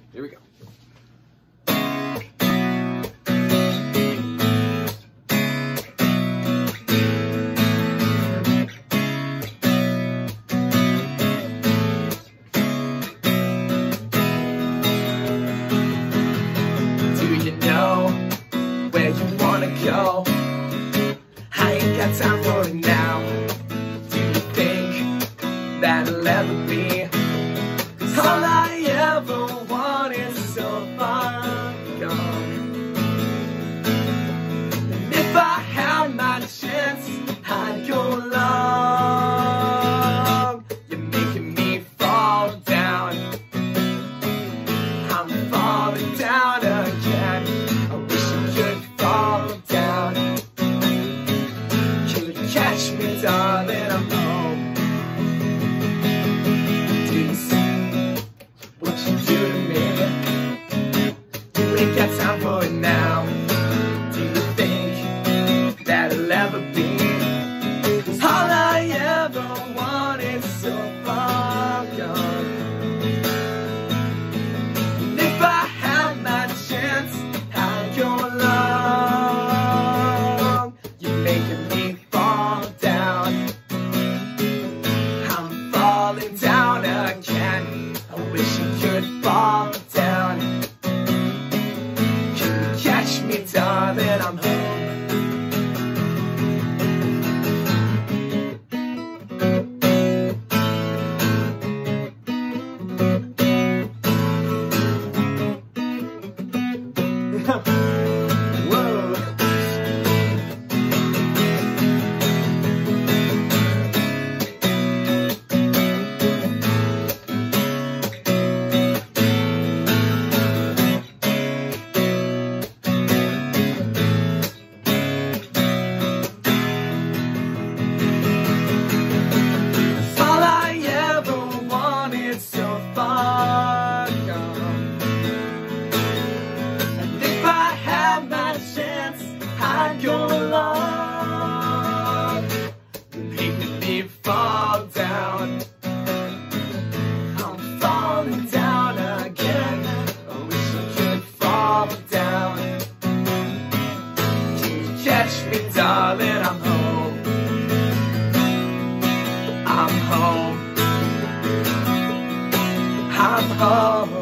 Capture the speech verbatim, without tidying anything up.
Here we go. Do you know where you wanna go? I ain't got time for it now. Do you think that'll ever be? All I ever want is so far gone. And if I had my chance, I'd go along. You're making me fall down. I'm falling down again. I wish you could fall down. Can you catch me, darling? I'm home. Do you see what you do to me? You ain't got time for it now. Do you think that'll ever be? All I ever want is so far gone. And if I had my chance, I'd go along. You're making me fall down. I'm falling down again. I wish you could fall down. Can you catch me, darling? I'm home. Whoa. All I ever wanted so far gone. And if I had my chance, I'd go along. You're making me fall down. I'm falling down again. I wish I could fall down. Can you catch me, darling? I'm home. I'm home. I'm home.